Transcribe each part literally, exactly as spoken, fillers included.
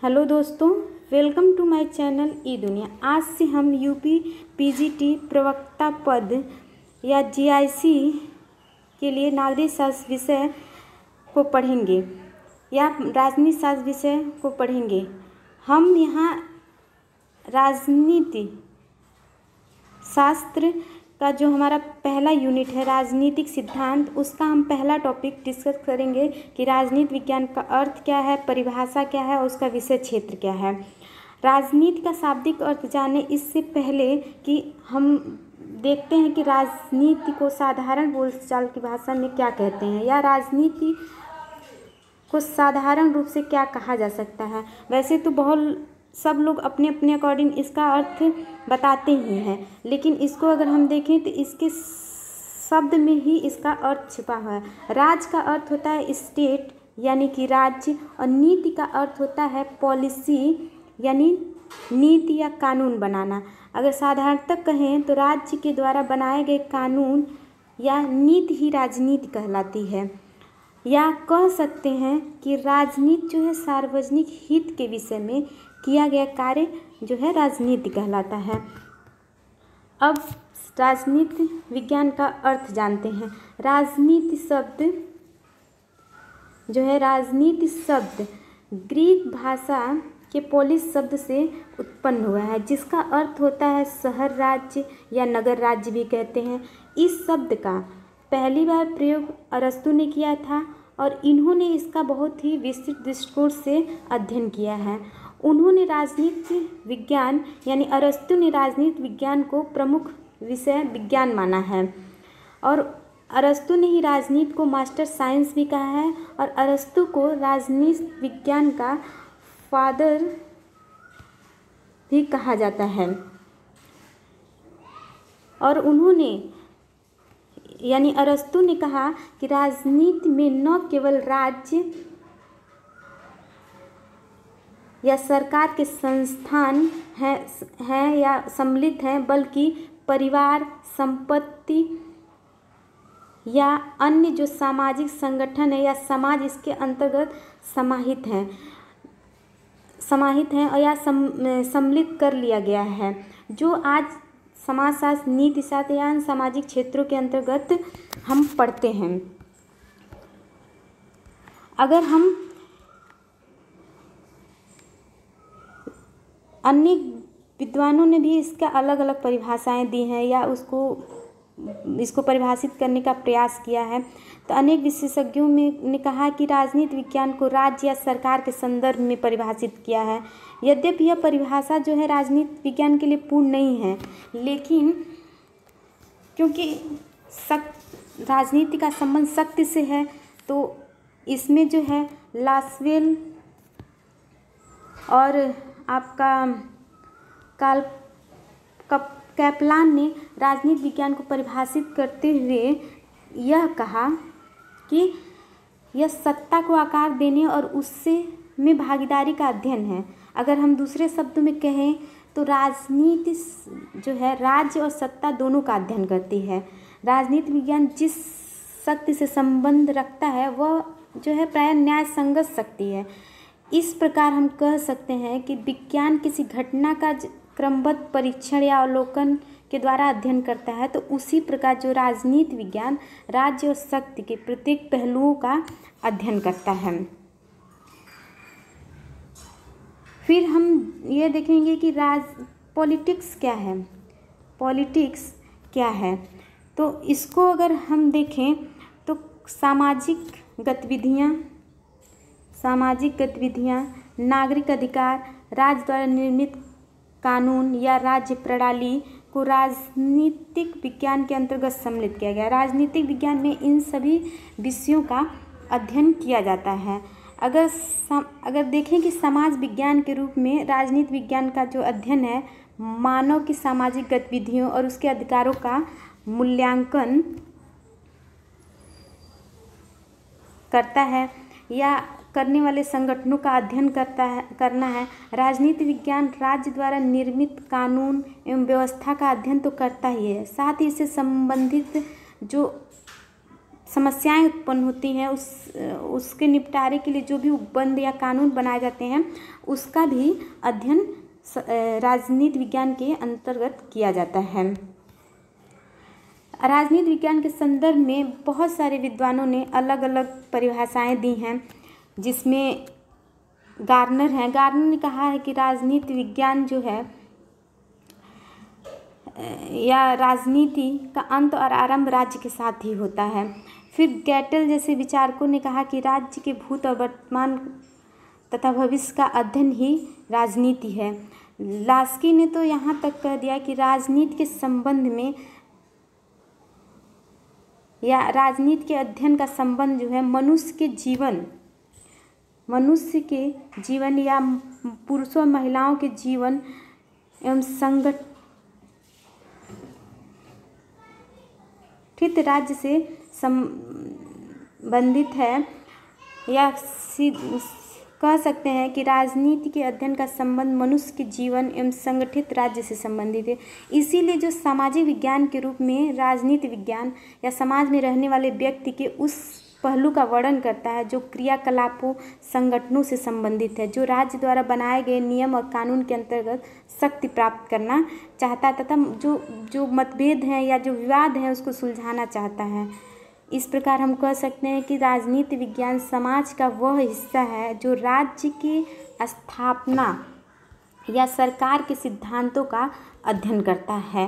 Hello दोस्तों, welcome to my channel E Duniya. आज से हम यूपी पीजीटी प्रवक्ता पद या जीआईसी के लिए नागरिक शास्त्र विषय को पढ़ेंगे या राजनीति शास्त्र विषय को पढ़ेंगे। हम यहाँ राजनीति शास्त्र का जो हमारा पहला यूनिट है राजनीतिक सिद्धांत, उसका हम पहला टॉपिक डिस्कस करेंगे कि राजनीति विज्ञान का अर्थ क्या है, परिभाषा क्या है और उसका विषय क्षेत्र क्या है। राजनीति का शाब्दिक अर्थ जाने इससे पहले कि हम देखते हैं कि राजनीति को साधारण बोलचाल की भाषा में क्या कहते हैं या राजनीति को साधारण रूप से क्या कहा जा सकता है। वैसे तो बहुत सब लोग अपने अपने अकॉर्डिंग इसका अर्थ बताते ही हैं, लेकिन इसको अगर हम देखें तो इसके शब्द में ही इसका अर्थ छिपा हुआ है। राज का अर्थ होता है स्टेट यानी कि राज्य, और नीति का अर्थ होता है पॉलिसी यानी नीति या कानून बनाना। अगर साधारणतः कहें तो राज्य के द्वारा बनाए गए कानून या नीति ही राजनीति कहलाती है, या कह सकते हैं कि राजनीति जो है सार्वजनिक हित के विषय में किया गया कार्य जो है राजनीति कहलाता है। अब राजनीति विज्ञान का अर्थ जानते हैं। राजनीति शब्द जो है राजनीति शब्द ग्रीक भाषा के पोलिस शब्द से उत्पन्न हुआ है, जिसका अर्थ होता है शहर राज्य या नगर राज्य भी कहते हैं। इस शब्द का पहली बार प्रयोग अरस्तु ने किया था और इन्होंने इसका बहुत ही विस्तृत दृष्टिकोण से अध्ययन किया है। उन्होंने राजनीति विज्ञान यानी अरस्तु ने राजनीति विज्ञान को प्रमुख विषय विज्ञान माना है, और अरस्तु ने ही राजनीति को मास्टर साइंस भी कहा है, और अरस्तु को राजनीति विज्ञान का फादर भी कहा जाता है। और उन्होंने यानी अरस्तु ने कहा कि राजनीति में न केवल राज्य या सरकार के संस्थान हैं हैं या सम्मिलित हैं, बल्कि परिवार, संपत्ति या अन्य जो सामाजिक संगठन है या समाज इसके अंतर्गत समाहित हैं समाहित हैं और या सम्मिलित कर लिया गया है, जो आज समाजशास्त्र, नीति शास्त्र या सामाजिक क्षेत्रों के अंतर्गत हम पढ़ते हैं। अगर हम अन्य विद्वानों ने भी इसका अलग अलग परिभाषाएं दी हैं या उसको इसको परिभाषित करने का प्रयास किया है, तो अनेक विशेषज्ञों में ने कहा कि राजनीति विज्ञान को राज्य या सरकार के संदर्भ में परिभाषित किया है। यद्यपि यह परिभाषा जो है राजनीति विज्ञान के लिए पूर्ण नहीं है, लेकिन क्योंकि शक्ति राजनीति का संबंध शक्ति से है, तो इसमें जो है लास्वेल और आपका काल कप कैपलान ने राजनीति विज्ञान को परिभाषित करते हुए यह कहा कि यह सत्ता को आकार देने और उससे में भागीदारी का अध्ययन है। अगर हम दूसरे शब्दों में कहें तो राजनीति जो है राज्य और सत्ता दोनों का अध्ययन करती है। राजनीति विज्ञान जिस शक्ति से संबंध रखता है वह जो है प्राय न्याय संगत शक्ति है। इस प्रकार हम कह सकते हैं कि विज्ञान किसी घटना का क्रमबद्ध परीक्षण या अवलोकन के द्वारा अध्ययन करता है, तो उसी प्रकार जो राजनीति विज्ञान राज्य और शक्ति के प्रत्येक पहलुओं का अध्ययन करता है। फिर हम ये देखेंगे कि राज पॉलिटिक्स क्या है पॉलिटिक्स क्या है तो इसको अगर हम देखें तो सामाजिक गतिविधियाँ सामाजिक गतिविधियाँ नागरिक अधिकार, राज्य द्वारा निर्मित कानून या राज्य प्रणाली को राजनीतिक विज्ञान के अंतर्गत सम्मिलित किया गया। राजनीतिक विज्ञान में इन सभी विषयों का अध्ययन किया जाता है। अगर सम, अगर देखें कि समाज विज्ञान के रूप में राजनीति विज्ञान का जो अध्ययन है मानव की सामाजिक गतिविधियों और उसके अधिकारों का मूल्यांकन करता है या करने वाले संगठनों का अध्ययन करता है करना है। राजनीति विज्ञान राज्य द्वारा निर्मित कानून एवं व्यवस्था का अध्ययन तो करता ही है, साथ ही इससे संबंधित जो समस्याएं उत्पन्न होती हैं उस उसके निपटारे के लिए जो भी उपबंध या कानून बनाए जाते हैं उसका भी अध्ययन राजनीति विज्ञान के अंतर्गत किया जाता है। राजनीति विज्ञान के संदर्भ में बहुत सारे विद्वानों ने अलग अलग परिभाषाएं दी हैं, जिसमें गार्नर हैं। गार्नर ने कहा है कि राजनीति विज्ञान जो है या राजनीति का अंत और आरंभ राज्य के साथ ही होता है। फिर गैटल जैसे विचारकों ने कहा कि राज्य के भूत और वर्तमान तथा भविष्य का अध्ययन ही राजनीति है। लास्की ने तो यहाँ तक कह दिया कि राजनीति के संबंध में या राजनीति के अध्ययन का संबंध जो है मनुष्य के जीवन मनुष्य के जीवन या पुरुषों और महिलाओं के जीवन एवं संगठित राज्य से संबंधित है, या कह सकते हैं कि राजनीति के अध्ययन का संबंध मनुष्य के जीवन एवं संगठित राज्य से संबंधित है। इसीलिए जो सामाजिक विज्ञान के रूप में राजनीति विज्ञान या समाज में रहने वाले व्यक्ति के उस पहलू का वर्णन करता है जो क्रियाकलापों संगठनों से संबंधित है, जो राज्य द्वारा बनाए गए नियम और कानून के अंतर्गत शक्ति प्राप्त करना चाहता है तथा जो जो मतभेद हैं या जो विवाद हैं उसको सुलझाना चाहता है। इस प्रकार हम कह सकते हैं कि राजनीति विज्ञान समाज का वह हिस्सा है जो राज्य की स्थापना या सरकार के सिद्धांतों का अध्ययन करता है।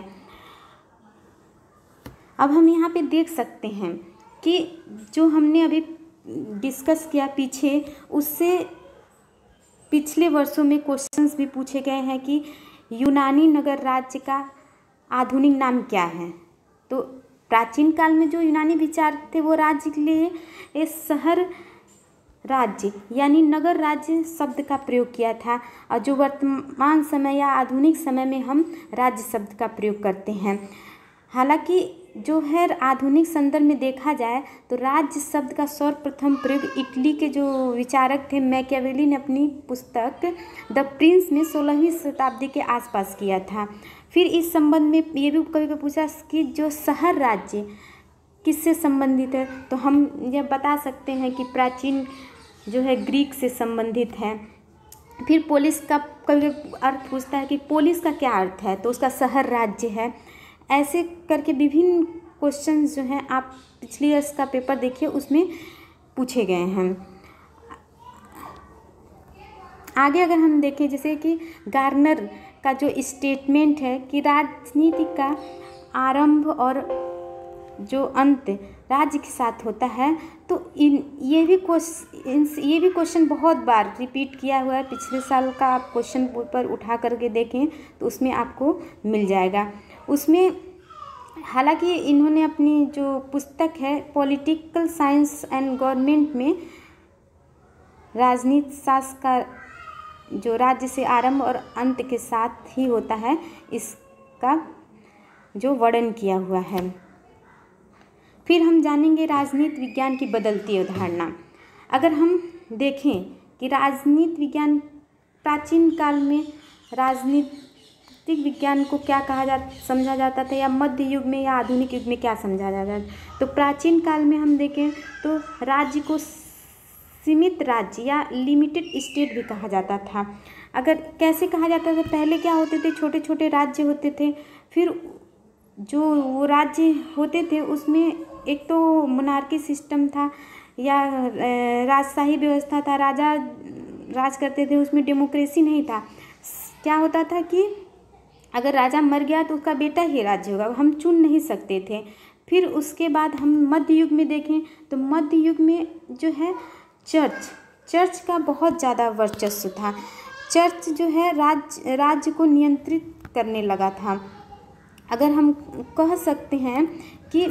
अब हम यहाँ पे देख सकते हैं कि जो हमने अभी डिस्कस किया पीछे, उससे पिछले वर्षों में क्वेश्चंस भी पूछे गए हैं कि यूनानी नगर राज्य का आधुनिक नाम क्या है। तो प्राचीन काल में जो यूनानी विचार थे वो राज्य के लिए ये शहर राज्य यानी नगर राज्य शब्द का प्रयोग किया था, और जो वर्तमान समय या आधुनिक समय में हम राज्य शब्द का प्रयोग करते हैं। हालांकि जो है आधुनिक संदर्भ में देखा जाए तो राज्य शब्द का सर्वप्रथम प्रयोग इटली के जो विचारक थे मैकियावेली ने अपनी पुस्तक द प्रिंस में सोलहवीं शताब्दी के आसपास किया था। फिर इस संबंध में ये भी कभी कभी पूछा कि जो शहर राज्य किससे संबंधित है, तो हम यह बता सकते हैं कि प्राचीन जो है ग्रीक से संबंधित है। फिर पोलिस का कभी अर्थ पूछता है कि पोलिस का क्या अर्थ है, तो उसका शहर राज्य है। ऐसे करके विभिन्न क्वेश्चंस जो हैं आप पिछले वर्ष का पेपर देखिए उसमें पूछे गए हैं। आगे अगर हम देखें जैसे कि गार्नर का जो स्टेटमेंट है कि राजनीति का आरंभ और जो अंत राज्य के साथ होता है, तो इन ये भी क्वेश्चन ये भी क्वेश्चन बहुत बार रिपीट किया हुआ है। पिछले साल का आप क्वेश्चन पेपर उठा करके देखें तो उसमें आपको मिल जाएगा। उसमें हालांकि इन्होंने अपनी जो पुस्तक है पॉलिटिकल साइंस एंड गवर्नमेंट में राजनीति शास्त्र का जो राज्य से आरंभ और अंत के साथ ही होता है इसका जो वर्णन किया हुआ है। फिर हम जानेंगे राजनीति विज्ञान की बदलती अवधारणा। अगर हम देखें कि राजनीति विज्ञान प्राचीन काल में राजनीतिक विज्ञान को क्या कहा जा समझा जाता था, या मध्य युग में या आधुनिक युग में क्या समझा जाता था, तो प्राचीन काल में हम देखें तो राज्य को सीमित राज्य या लिमिटेड स्टेट भी कहा जाता था। अगर कैसे कहा जाता था, पहले क्या होते थे, छोटे छोटे राज्य होते थे। फिर जो वो राज्य होते थे उसमें एक तो मोनार्की सिस्टम था या राजशाही व्यवस्था था, राजा राज करते थे, उसमें डेमोक्रेसी नहीं था। क्या होता था कि अगर राजा मर गया तो उसका बेटा ही राज्य होगा, हम चुन नहीं सकते थे। फिर उसके बाद हम मध्य युग में देखें तो मध्य युग में जो है चर्च चर्च का बहुत ज़्यादा वर्चस्व था। चर्च जो है राज्य राज्य को नियंत्रित करने लगा था। अगर हम कह सकते हैं कि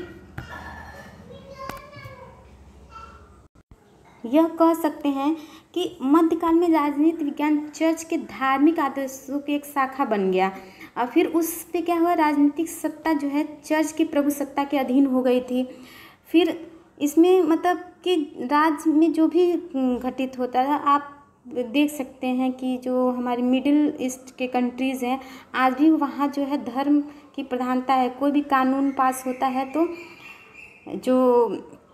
यह कह सकते हैं कि मध्यकाल में राजनीति विज्ञान चर्च के धार्मिक आदर्शों की एक शाखा बन गया, और फिर उस पे क्या हुआ, राजनीतिक सत्ता जो है चर्च की प्रभु सत्ता के अधीन हो गई थी। फिर इसमें मतलब कि राज्य में जो भी घटित होता था, आप देख सकते हैं कि जो हमारी मिडिल ईस्ट के कंट्रीज़ हैं आज भी वहाँ जो है धर्म की प्रधानता है। कोई भी कानून पास होता है तो जो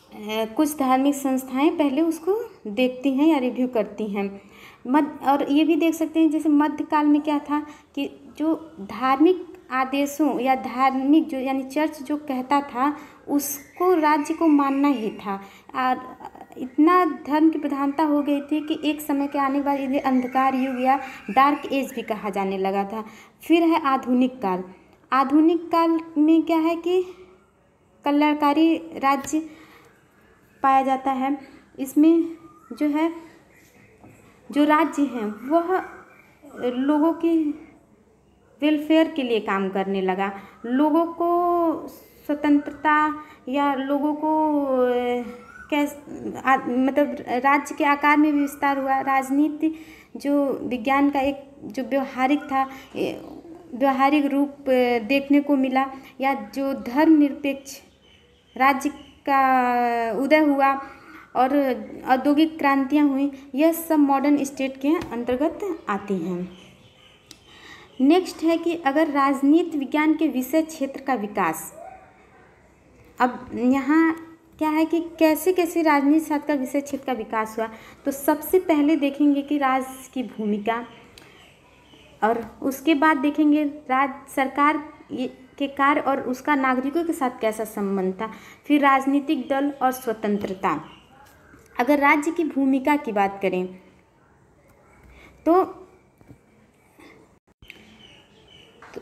कुछ धार्मिक संस्थाएं पहले उसको देखती हैं या रिव्यू करती हैं। मध्य और ये भी देख सकते हैं जैसे मध्यकाल में क्या था कि जो धार्मिक आदेशों या धार्मिक जो यानी चर्च जो कहता था उसको राज्य को मानना ही था। और इतना धर्म की प्रधानता हो गई थी कि एक समय के आने के बाद इन्हें अंधकार युग या डार्क एज भी कहा जाने लगा था। फिर है आधुनिक काल। आधुनिक काल में क्या है कि कल्याणकारी राज्य पाया जाता है। इसमें जो है जो राज्य हैं वह लोगों की वेलफेयर के लिए काम करने लगा। लोगों को स्वतंत्रता या लोगों को कैस मतलब राज्य के आकार में भी विस्तार हुआ। राजनीति जो विज्ञान का एक जो व्यवहारिक था व्यवहारिक रूप देखने को मिला, या जो धर्मनिरपेक्ष राज्य का उदय हुआ और औद्योगिक क्रांतियाँ हुई, यह सब मॉडर्न स्टेट के अंतर्गत आती हैं। नेक्स्ट है कि अगर राजनीति विज्ञान के विषय क्षेत्र का विकास, अब यहाँ क्या है कि कैसे कैसे राजनीति शास्त्र का विषय क्षेत्र का विकास हुआ। तो सबसे पहले देखेंगे कि राज्य की भूमिका, और उसके बाद देखेंगे राज्य सरकार के कार्य और उसका नागरिकों के साथ कैसा संबंध था। फिर राजनीतिक दल और स्वतंत्रता। अगर राज्य की भूमिका की बात करें तो, तो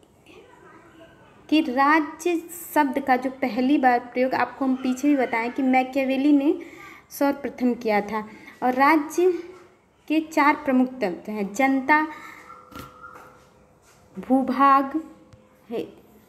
कि राज्य शब्द का जो पहली बार प्रयोग आपको हम पीछे भी बताएं कि मैकियावेली ने सर्वप्रथम किया था। और राज्य के चार प्रमुख तत्व हैं: जनता, भूभाग है,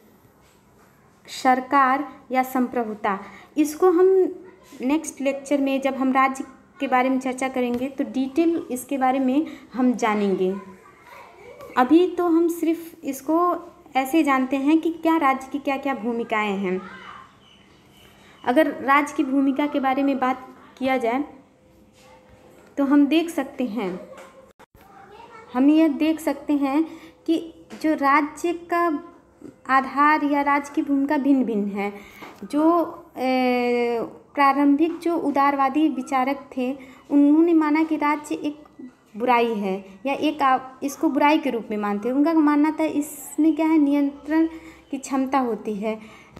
सरकार या संप्रभुता। इसको हम नेक्स्ट लेक्चर में जब हम राज्य के बारे में चर्चा करेंगे तो डिटेल इसके बारे में हम जानेंगे। अभी तो हम सिर्फ इसको ऐसे जानते हैं कि क्या राज्य की क्या क्या भूमिकाएं हैं। अगर राज्य की भूमिका के बारे में बात किया जाए तो हम देख सकते हैं हम यह देख सकते हैं कि जो राज्य का आधार या राज्य की भूमिका भिन्न भिन्न है। जो प्रारंभिक जो उदारवादी विचारक थे उन्होंने माना कि राज्य एक बुराई है या एक इसको बुराई के रूप में मानते हैं। उनका मानना था इसमें क्या है, नियंत्रण की क्षमता होती है।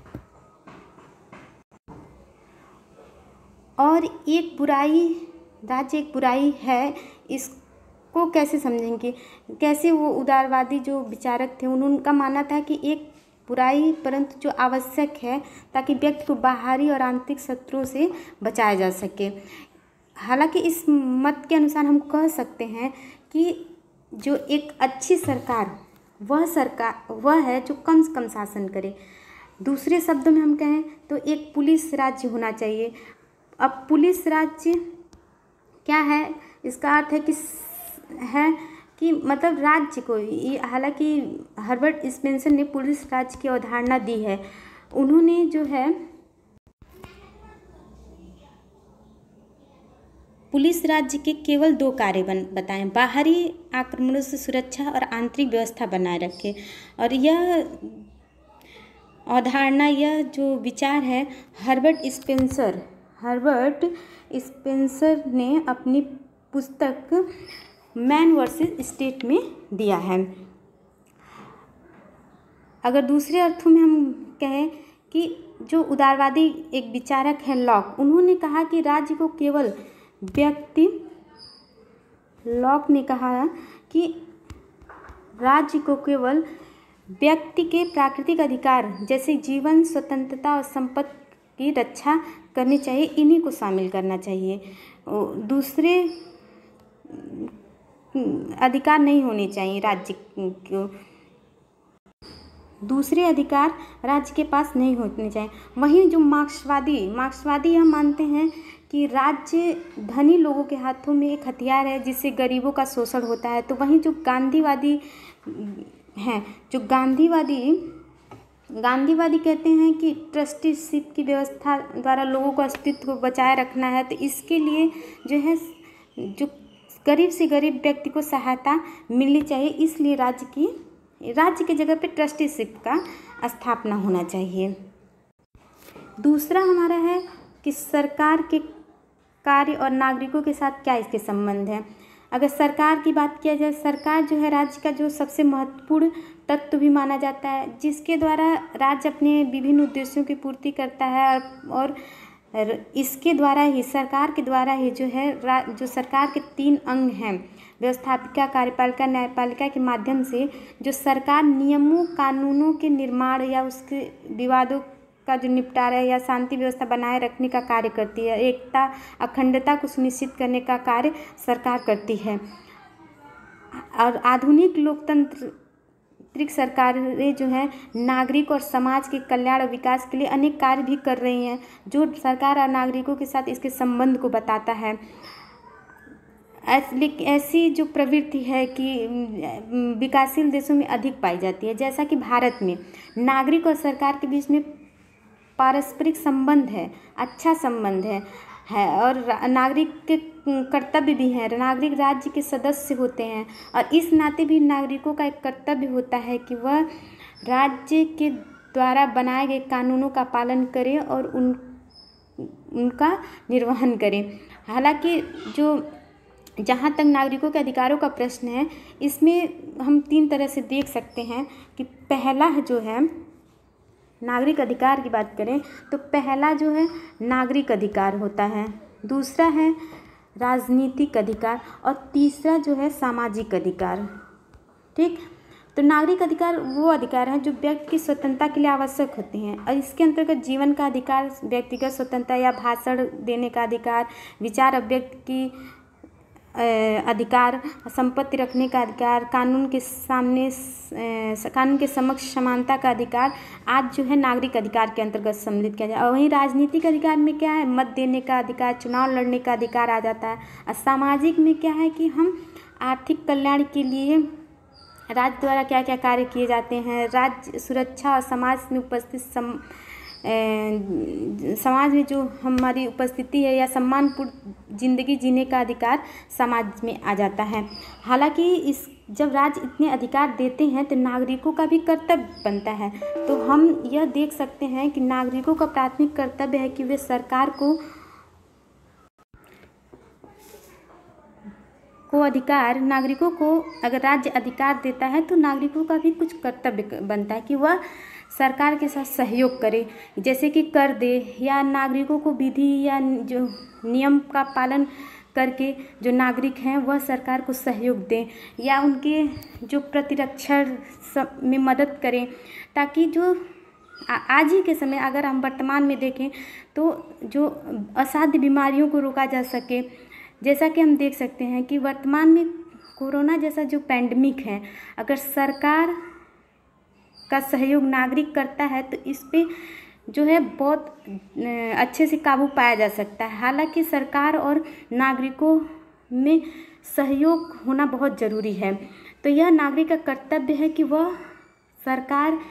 और एक बुराई, राज्य एक बुराई है, इसको कैसे समझेंगे, कैसे वो उदारवादी जो विचारक थे उनका मानना था कि एक बुराई परंतु जो आवश्यक है ताकि व्यक्ति को बाहरी और आंतरिक शत्रुओं से बचाया जा सके। हालांकि इस मत के अनुसार हम कह सकते हैं कि जो एक अच्छी सरकार वह सरकार वह है जो कम से कम शासन करे। दूसरे शब्दों में हम कहें तो एक पुलिस राज्य होना चाहिए। अब पुलिस राज्य क्या है, इसका अर्थ है कि है कि मतलब राज्य को, हालांकि हर्बर्ट स्पेंसर ने पुलिस राज्य की अवधारणा दी है। उन्होंने जो है पुलिस राज्य के केवल दो कार्य बन बताएं: बाहरी आक्रमणों से सुरक्षा और आंतरिक व्यवस्था बनाए रखे। और यह अवधारणा, यह जो विचार है हर्बर्ट स्पेंसर हर्बर्ट स्पेंसर ने अपनी पुस्तक मैन वर्सेस स्टेट में दिया है। अगर दूसरे अर्थों में हम कहें कि जो उदारवादी एक विचारक हैं लॉक, उन्होंने कहा कि राज्य को केवल व्यक्ति लॉक ने कहा कि राज्य को केवल व्यक्ति के प्राकृतिक अधिकार जैसे जीवन, स्वतंत्रता और संपत्ति की रक्षा करनी चाहिए, इन्हीं को शामिल करना चाहिए। दूसरे अधिकार नहीं होने चाहिए राज्य को, दूसरे अधिकार राज्य के पास नहीं होने चाहिए। वहीं जो मार्क्सवादी मार्क्सवादी यह मानते हैं कि राज्य धनी लोगों के हाथों में एक हथियार है जिससे गरीबों का शोषण होता है। तो वहीं जो गांधीवादी हैं जो गांधीवादी गांधीवादी कहते हैं कि ट्रस्टीशिप की व्यवस्था द्वारा लोगों को अस्तित्व को बचाए रखना है। तो इसके लिए जो है जो गरीब से गरीब व्यक्ति को सहायता मिलनी चाहिए, इसलिए राज्य की राज्य की जगह पे ट्रस्टीशिप का स्थापना होना चाहिए। दूसरा हमारा है कि सरकार के कार्य और नागरिकों के साथ क्या इसके संबंध है। अगर सरकार की बात किया जाए, सरकार जो है राज्य का जो सबसे महत्वपूर्ण तत्व भी माना जाता है, जिसके द्वारा राज्य अपने विभिन्न उद्देश्यों की पूर्ति करता है। और इसके द्वारा ही, सरकार के द्वारा ही जो है जो सरकार के तीन अंग हैं, व्यवस्थापिका, कार्यपालिका, न्यायपालिका के माध्यम से जो सरकार नियमों, कानूनों के निर्माण या उसके विवादों का जो निपटारा या शांति व्यवस्था बनाए रखने का कार्य करती है, एकता, अखंडता को सुनिश्चित करने का कार्य सरकार करती है। और आधुनिक लोकतांत्रिक सरकारें जो है नागरिक और समाज के कल्याण और विकास के लिए अनेक कार्य भी कर रही हैं, जो सरकार और नागरिकों के साथ इसके संबंध को बताता है। ऐसी जो प्रवृत्ति है कि विकासशील देशों में अधिक पाई जाती है, जैसा कि भारत में नागरिक और सरकार के बीच में पारस्परिक संबंध है, अच्छा संबंध है है और नागरिक के कर्तव्य भी हैं। नागरिक राज्य के सदस्य होते हैं और इस नाते भी नागरिकों का एक कर्तव्य होता है कि वह राज्य के द्वारा बनाए गए कानूनों का पालन करें और उन उनका निर्वहन करें। हालांकि जो जहाँ तक नागरिकों के अधिकारों का प्रश्न है, इसमें हम तीन तरह से देख सकते हैं कि पहला जो है नागरिक अधिकार की बात करें तो पहला जो है नागरिक अधिकार होता है, दूसरा है राजनीतिक अधिकार और तीसरा जो है सामाजिक अधिकार। ठीक, तो नागरिक अधिकार वो अधिकार हैं जो व्यक्ति की स्वतंत्रता के लिए आवश्यक होते हैं और इसके अंतर्गत जीवन का अधिकार, व्यक्तिगत स्वतंत्रता या भाषण देने का अधिकार, विचार अभिव्यक्ति की अधिकार, संपत्ति रखने का अधिकार, कानून के सामने कानून के समक्ष समानता का अधिकार आज जो है नागरिक अधिकार के अंतर्गत सम्मिलित किया जाए। और वहीं राजनीतिक अधिकार में क्या है, मत देने का अधिकार, चुनाव लड़ने का अधिकार आ जाता है। और सामाजिक में क्या है कि हम आर्थिक कल्याण के लिए राज्य द्वारा क्या क्या कार्य किए जाते हैं, राज्य सुरक्षा और समाज में उपस्थित सम ए, समाज में जो हमारी उपस्थिति है या सम्मानपूर्ण जिंदगी जीने का अधिकार समाज में आ जाता है। हालांकि इस जब राज्य इतने अधिकार देते हैं तो नागरिकों का भी कर्तव्य बनता है। तो हम यह देख सकते हैं कि नागरिकों का प्राथमिक कर्तव्य है कि वे सरकार को को अधिकार नागरिकों को अगर राज्य अधिकार देता है तो नागरिकों का भी कुछ कर्तव्य बनता है कि वह सरकार के साथ सहयोग करे, जैसे कि कर दे या नागरिकों को विधि या जो नियम का पालन करके जो नागरिक हैं वह सरकार को सहयोग दें या उनके जो प्रतिरक्षा में मदद करें, ताकि जो आज ही के समय अगर हम वर्तमान में देखें तो जो असाध्य बीमारियों को रोका जा सके। जैसा कि हम देख सकते हैं कि वर्तमान में कोरोना जैसा जो पैंडमिक है, अगर सरकार का सहयोग नागरिक करता है तो इस पे जो है बहुत अच्छे से काबू पाया जा सकता है। हालांकि सरकार और नागरिकों में सहयोग होना बहुत ज़रूरी है। तो यह नागरिक का कर्तव्य है कि वह सरकार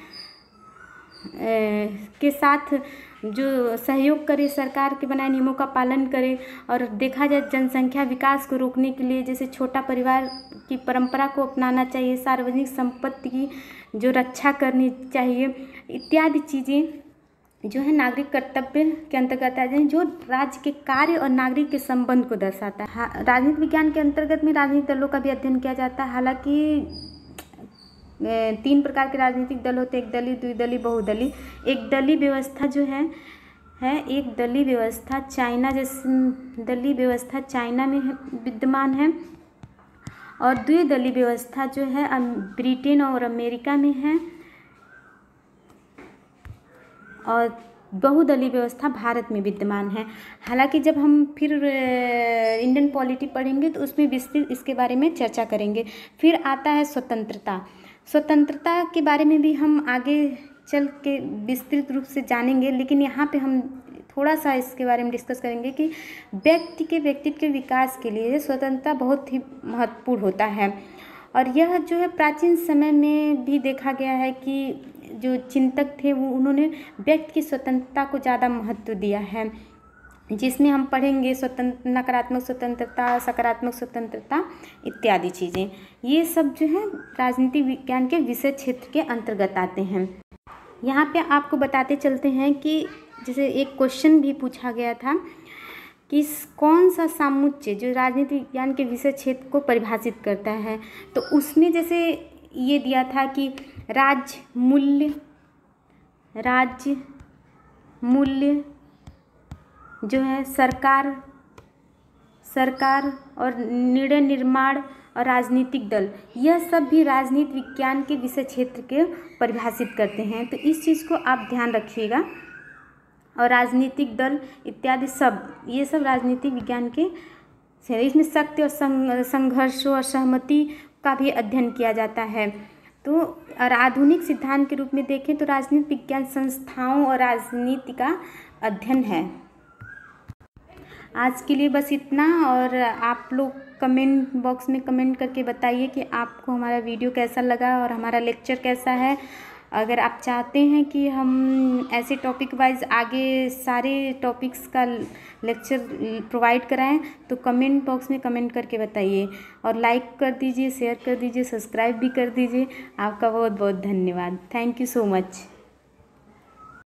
के साथ जो सहयोग करे, सरकार के बनाए नियमों का पालन करे। और देखा जाए जनसंख्या विकास को रोकने के लिए जैसे छोटा परिवार की परंपरा को अपनाना चाहिए, सार्वजनिक संपत्ति की जो रक्षा करनी चाहिए, इत्यादि चीज़ें जो है नागरिक कर्तव्य के अंतर्गत आ जाए, जो राज्य के कार्य और नागरिक के संबंध को दर्शाता है। हाँ, राजनीतिक विज्ञान के अंतर्गत में राजनीतिक दलों का भी अध्ययन किया जाता है। हालांकि तीन प्रकार के राजनीतिक दल होते हैं, एक दलीय, द्विदलीय, बहुदलीय। एक दलीय व्यवस्था जो है है एक दलीय व्यवस्था चाइना जैसे दलीय व्यवस्था चाइना में है, विद्यमान है, और द्विदलीय व्यवस्था जो है ब्रिटेन और अमेरिका में है, और बहुदलीय व्यवस्था भारत में विद्यमान है। हालांकि जब हम फिर इंडियन पॉलिटी पढ़ेंगे तो उसमें विस्तृत इसके बारे में चर्चा करेंगे। फिर आता है स्वतंत्रता। स्वतंत्रता के बारे में भी हम आगे चल के विस्तृत रूप से जानेंगे, लेकिन यहाँ पे हम थोड़ा सा इसके बारे में डिस्कस करेंगे कि व्यक्ति के व्यक्तित्व के विकास के लिए स्वतंत्रता बहुत ही महत्वपूर्ण होता है। और यह जो है प्राचीन समय में भी देखा गया है कि जो चिंतक थे वो उन्होंने व्यक्ति की स्वतंत्रता को ज़्यादा महत्व दिया है, जिसमें हम पढ़ेंगे स्वतंत्र नकारात्मक स्वतंत्रता, सकारात्मक स्वतंत्रता इत्यादि चीज़ें। ये सब जो है राजनीतिक विज्ञान के विषय क्षेत्र के अंतर्गत आते हैं। यहाँ पे आपको बताते चलते हैं कि जैसे एक क्वेश्चन भी पूछा गया था कि कौन सा सामुच्चय जो राजनीति विज्ञान के विषय क्षेत्र को परिभाषित करता है, तो उसमें जैसे ये दिया था कि राज्य मूल्य राज्य मूल्य जो है सरकार सरकार और निर्णय निर्माण और राजनीतिक दल, यह सब भी राजनीति विज्ञान के विषय क्षेत्र के परिभाषित करते हैं। तो इस चीज़ को आप ध्यान रखिएगा। और राजनीतिक दल इत्यादि सब, ये सब राजनीतिक विज्ञान के, इसमें शक्ति और संघर्षों और सहमति का भी अध्ययन किया जाता है। तो और आधुनिक सिद्धांत के रूप में देखें तो राजनीति विज्ञान संस्थाओं और राजनीति का अध्ययन है। आज के लिए बस इतना। और आप लोग कमेंट बॉक्स में कमेंट करके बताइए कि आपको हमारा वीडियो कैसा लगा और हमारा लेक्चर कैसा है। अगर आप चाहते हैं कि हम ऐसे टॉपिक वाइज आगे सारे टॉपिक्स का लेक्चर प्रोवाइड कराएं तो कमेंट बॉक्स में कमेंट करके बताइए। और लाइक कर दीजिए, शेयर कर दीजिए, सब्सक्राइब भी कर दीजिए। आपका बहुत बहुत धन्यवाद। Thank you so much.